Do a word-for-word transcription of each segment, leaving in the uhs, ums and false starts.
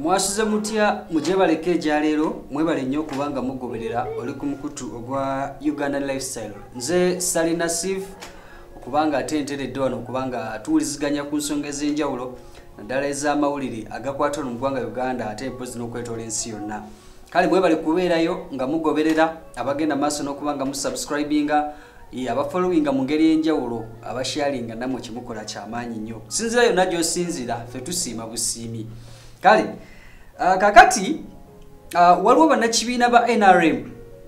Mwasuze mutya mujebaleke ejalero mwebale nnyo kubanga mugoberera oli ku mukutu ogwa Uganda Lifestyle. Nze Salina Sif kubanga atenteredde wano kubanga tuwuliziganya ku nsonga ez'enjawulo naddala ez'amawulire agakwata mu ggwanga Uganda ate mpozi n'okwetoola ensi yonna. Kale mwebale kubeerayo nga mugoberera abagenda maaso n'okubanga musubscribinga abafollowinga mu ngeri y'enjawulo abasharinga namwe kimukola ky'amaanyi nnyo. Sinzira yonna gy'osinzira ffe tusiima busiimi. Kale uh, kakati uh, waliwo bannakibiina ba N R M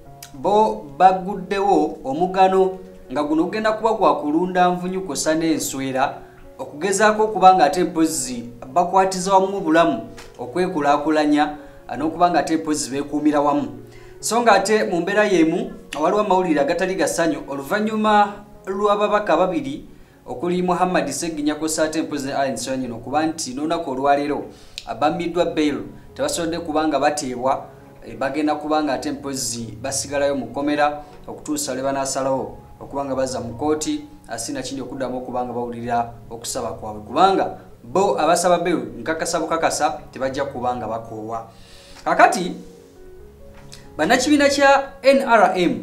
bo baguddewo omugano nga guno ogenda kuba gwa kulunda nvunyu kosa n'enswera okugezaako okubanga ate mpozi bakwatiza wamu obulamu okwekulaakulanya n'okubanga ate mpozi beekuumira wamu. So nga ate mu mbeera y'emu waliwo amawulire agatali gasanyu oluvannyuma lw'ababaka babiri okuli Muhammad Sseginya Kosa ate mpozi Allen Sanyino okuba nti n'olunaku olwaleero abamiddwa bail tebasobodde kubanga bateebwa e, bagenda kubanga ate mpozi basigalayo mu kkomera okutuusa lwe banaasalawo okubanga bazza mu kooti asina kindi okuddamu okubanga bawulira okusaba kwabwe kubanga bo abasaba bail nkakasa bukakasa tebajja kubanga bakoowa. Kakati bannakibiina kya N R M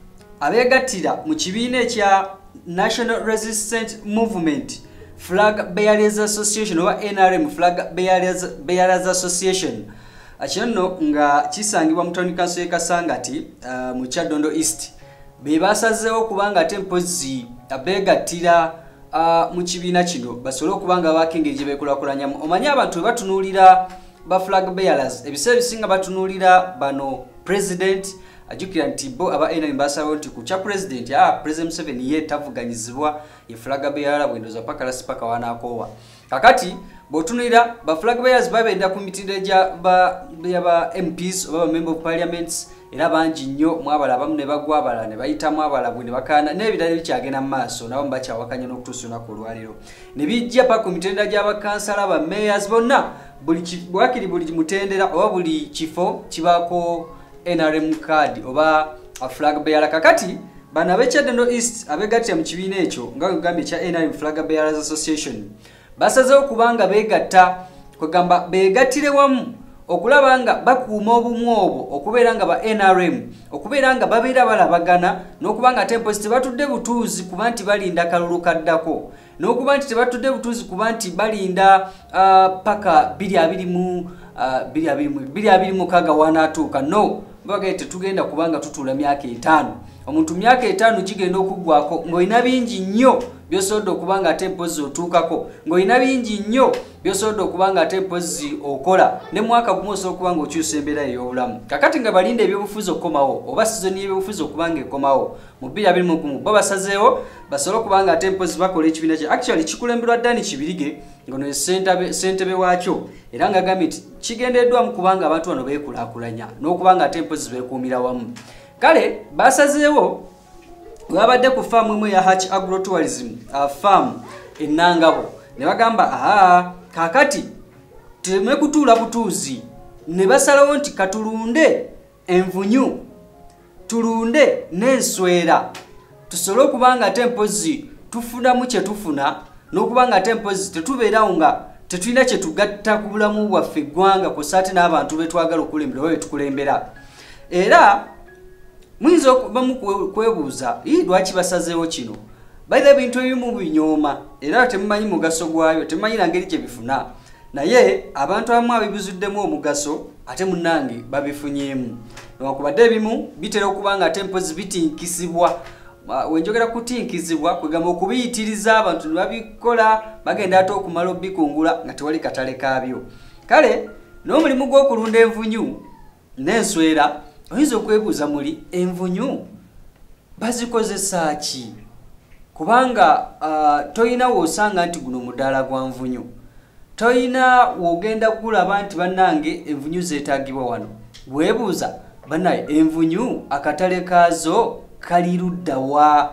abeegattira mu kibiina ekya National Resistance Movement Flag Bearers Association oba N R M Flag Bearers, Bearers Association akino nga kisangibwa mu Town Council Kasangati uh, mu Kyadondo East be basazeewo kubanga ate mpozi abeegattira uh, mu kibiina kino basobole okubanga bakengeri gye beekulakulanyamu. Omanyi abantu batunuulira ba flag bearers ebiseera ebisinga batunuulira bano president ajukira nti bo aba N R M basaba nti ku cha president ya President Museveni ye tavuganyizibwa ye flag bearer bwendoza paka la spaka wanakoowa. Kakati botunira ba flag bearers babenda ku mitinde ja ba ba M Ps oba member of parliaments era bangi nnyo mwabala abamu ne bagwa abala ne bayita mwabala bwe ne bakana n'ebirala bikyagenda mu maaso nabo mbakyawakanya n'okutuusa olunaku olwaleero ne bijja pa ku mitendera gy'abakansala ba mayors bonna buli wakiri buli mutendera oba buli kifo kibaako N R M card oba a flag bearer. Kakati bana b'Ekyadondo East abeegattira mu kibiina ekyo nga gambye kya N R M Flag Bearers Association basazeewo kubanga beegatta kwegamba beegattire wamu okulaba nga bakuuma obumu obwo okubeera nga ba N R M okubeera nga babeera balabagana n'okubanga ate mpozi tebatudde butuuzi kuba nti balinda kalulu kaddako n'okuba nti tebatudde butuuzi kuba nti balinda uh, paka biri abiri mu uh, biri abiri mu kaga wanaatuuka no mbagaye tetugenda kubanga tutuula myaka etaano omuntu myaka etaano kigenda okuggwako ng'olina bingi nnyo byosobodde okubanga ate mpozi otuukako ng'olina bingi nnyo byosobodde okubanga ate mpozi okola ne mwaka gumu osobola okubanga okyusa embeera ey'obulamu. Kakati nga balinda ebyobufuzi okukomawo oba sizoni y'ebyobufuzi okubanga ekomawo mu bbiri abiri mu gumu bo basazeewo basobole okubanga ate mpozi bakola ekibiina kye actually kikulemberwa Dani Kibirige ngono ssentebe waakyo era nga agambye nti kigendeddwamu kubanga abantu bano beekulaakulanya n'okubanga ate mpozi beekuumira wamu. Kale basazeewo babadde ku faamu emu ya Hatch Agrotourism uh, farm ennangabo ne bagamba aha kakati temwe kutuula butuuzi ne basalawo nti katulunde envunyu tulunde n'enswera tusobole okubanga ate mpozi tufunamu kye tufuna n'okubanga ate mpozi tetubeerawo nga tetulina kye tugatta ku bulamu bwaffe eggwanga ku saati n'abantu be twagala okulembera oba be tukulembera. Era muyinza okubamu kwebuuza ii lwaki basazeewo kino baira ebintu ebimu binyooma era temumanyi mugaso gwayo temumanyi na ngeri gye bifuna naye abantu abamu abibuzuddemu omugaso ate munnange babifunyemu newankubadde ebimu bitera okubanga ate mpozi bitinkisibwa. Wenjogera kutinkizibwa kwegamba okubiyitiriza abantu ne babikola bagenda ate okumala obbikungula nga tewali katale kaabyo. Kale n'omulimu gw'okulunda envunyu n'enswera oyinza okwebuuza muli envunyu bazikozesa ki kubanga uh, toyina woosanga nti guno mudaala gwa nvunyu toyina wogenda kulaba nti bannange envunyu zeetaagibwa wano weebuuza bannaye envunyu akatale kaazo kali ludda wa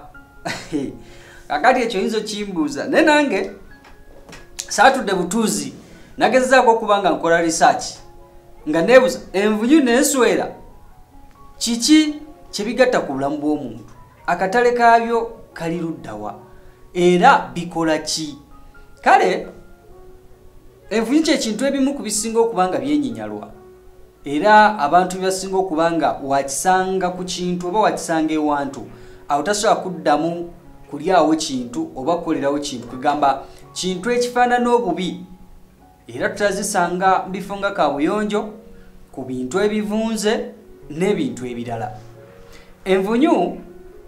kakati ekyo oyinza okimbuuza naye nange saatudde butuuzi nagezezaako okubanga nkola research nga neebuuza envunyu n'enswera kiki kyebigatta ku bulamu bw'omuntu akatale kaabyo kali ludda wa era bikola ki. Kale envunyu ky'ekintu ebimu ku bisinga okubanga byenyinyalwa era abantu byasinga okubanga wakisanga ku kintu oba wakisanga ewantu awo tasobola kuddamu kulyawo kintu oba kukolerawo kintu kugamba kintu ekifaanana obubi era tutazisanga mu bifo nga kaabuyonjo ku bintu ebivunze n'ebintu ebirala. Envunyu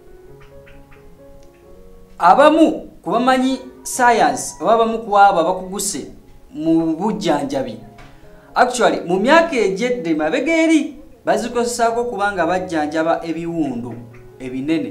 abamu ku bamanyi science oba abamu ku abo abakuguse mu bujjanjabi actually mu myaka egyedde mabega eri bazikozesaako kubanga bajjanjaba ebiwundu ebinene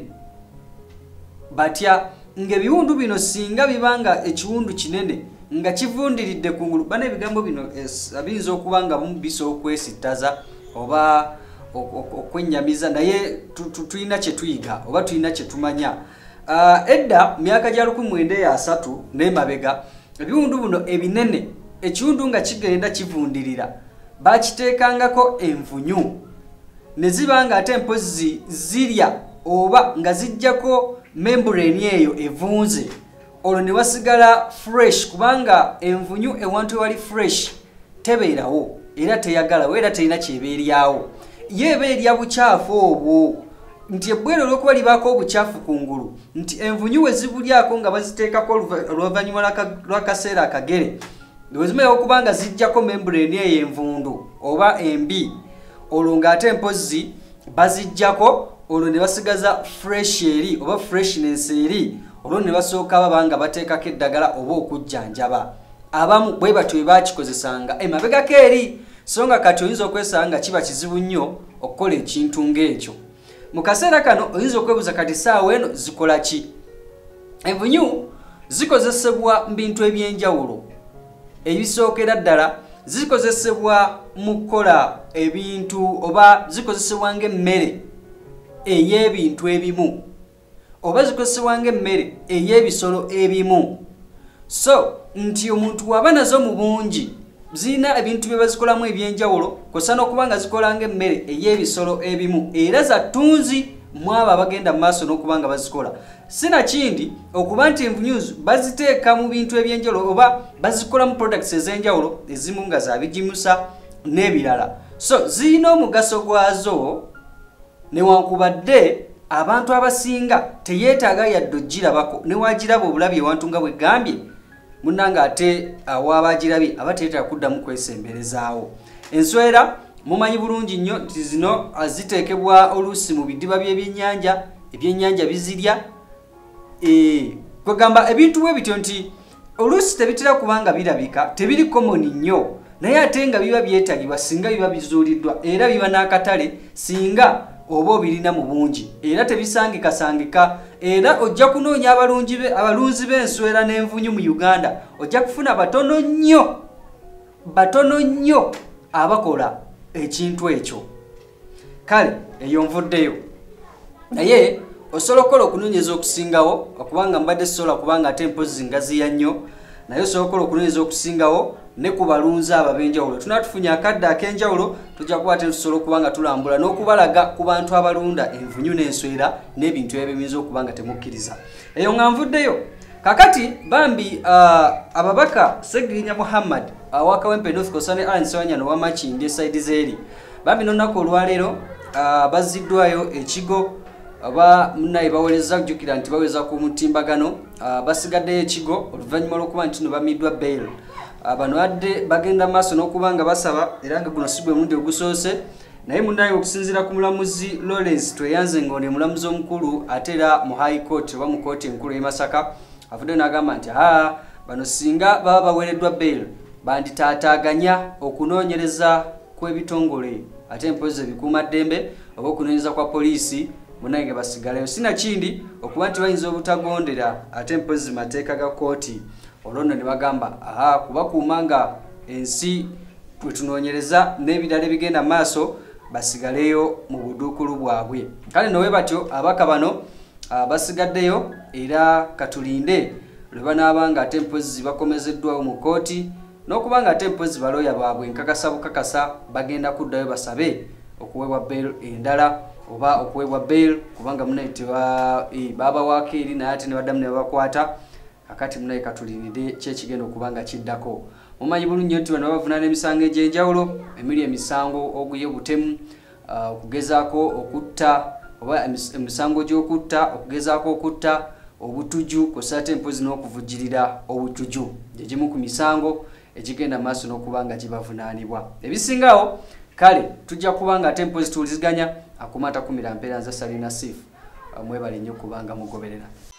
batya ng'ebiwundu bino singa bibanga ekiwundu kinene nga kivundiridde kungulu bana ebigambo bino abinza okuba nga mubisa okwesittaza oba okwennyamiza naye tulina kye tuyiga oba tulina kye tumanya. Uh, edda myaka gya lukumi mwenda asatu n'emabega ebiwundu buno ebinene ekiwundu nga kigenda kivundirira bakiteekangako envunyu ne ziba nga ate empozi zirya oba nga zijjako membrane eyo evunze olwo ne wasigala fresh kubanga envunyu ewantu ewali fresh tebeerawo era teyagalawo era terina kyebeeryawo ye eba erya bukyafu obwo nti ebbwero olw'okuba libaako obukyafu kungulu nti envunyu we zibulyako nga baziteekako oluvannyuma lw'akaseera akagere wezimala okuba nga zijjako membrane eyo envundu oba embi olwo ng'ate empozi bazijjako olwo ne basigaza fresh eri oba freshness eri olwo ne basooka baba nga bateekako eddagala oba okujjanjaba abamu bwe batyo baakikozesanga emabegako eri so nga kati oyinza okwesanga nga kiba kizibu nnyo okukola ekintu ng'ekyo. Mu kaseera kano oyinza okwebuuza kati saawa eno zikola ki? Envunyu zikozesebwa mu bintu eby'enjawulo ebisookera ddala zikozesebwa mu kukola ebintu oba zikozesebwa ng'emmere ey'ebintu ebimu oba zikozesebwa ng'emmere ey'ebisolo ebimu so nti omuntu waba nazo mu bungi zina ebintu bye bazikolamu ebyenjawulo kosa n'okuba nga zikola ng'emmere ey'ebisolo ebimu era zattunzi mu abo abagenda mu maaso n'okuba nga bazikola sinakindi okuba nti envunyu baziteeka mu bintu ebyenjawulo oba bazikolamu products ez'enjawulo ezimu nga zabigimusa n'ebirala so zirina omugaso gwazo newankubadde abantu abasinga teyeetaaga yadde ogirabako newagiraba obulabi ewantu nga bwe gambye munanga ate awaabagirabye abateetaaga kuddamu kwesemberezaawo. Enswera mumanyi bulungi nnyo nti zino ziteekebwa oluusi mu bidiba by'ebyennyanja ebyennyanja bizirya kwegamba ebintu bwe bityo nti oluusi tebitera kubanga birabika tebiri common nnyo naye ate nga biba byetagibwa singa biba bizuuliddwa era biba n'akatale singa oba obirina mu bungi era tebisangikasangika era ojja kunoonya abalungi be abalunzi b'enswera n'envunyu mu Uganda ojja kufuna batono nnyo batono nnyo abakola ekintu ekyo. Kale eyo nvuddeyo naye osobola okukola okunoonyeza okusingawo okubanga mbadde sobola kubanga ate empozi ngaziya nnyo naye osobola okukola okunoonyeza okusingawo ne ku balunzi ab'enjawulo tunaa tufunye akadde ak'enjawulo tujja kuba ate tusobola okuba nga tulambula n'okubalaga ku bantu abalunda envunyu n'enswera n'ebintu ebiyinza okuba nga temukkiriza. Eyo nga nvuddeyo kakati bambi uh, ababaka Segirinya Muhammad awa Kawempe North Coast ne Alan Sewanyana wa Makindi eside zeri bambi n'olunaku olwaleero uh, baziddwayo ekigo aba munaye baweleza kujjukira nti baweza ku mutimbagano uh, basigaddeyo ekigo oluvannyuma lw'okuba nti no bamiddwa bail bano adde bagenda maaso n'okubanga basaba era nga guno si gwe mulundi ogusoose naye munaye okusinziira ku mulamuzi Lawrence Tweyanze ng'one mulamuzi omukulu ate era mu high court oba mu kooti enkulu y'e Masaka avudde n'agamba nti haa bano singa baba baweereddwa bail banditaataaganya okunoonyereza kw'ebitongole ate empozi ebikuumaddembe oba okunoonyereza kwa poliisi munaye ge basigaleyo sinakindi okuba nti bayinza obutagondera ate empozi mateeka ga kooti olwono ne bagamba aha kubakuuma nga ensi bwe tunoonyereza n'ebirala ebigenda maaso basigaleyo mu buduukulu bwabwe. Kale nowe batyo abaka bano basigaddeyo era katulinde lwe banaaba nga ate empozi bakomezeddwawo mu kooti n'okuba nga ate empozi balooya baabwe nkakasa bukakasa bagenda kuddayo basabe okuweebwa bail endala oba okuweebwa bail kubanga munaye babawaako eri naye ate ne baddamu ne babakwata kakati munaye katulinde kyekigenda okubanga kiddako. mumanyi bulungi nti bano bavunaana emisango egy'enjawulo emiri emisango oguyobutemu okugezaako okutta oba emisango gy'okutta okugezaako okutta obutuju kw'ossa ate mpozi n'okuvujjirira obutuju gye gimu ku misango ekigenda maaso n'okuba nga gibavunaanibwa ebisingawo kale tujja kuba nga ate mpozi tuwuliziganya akumata kumira mpeera nza Sally Nassif mwebale nnyo kubanga mugoberera.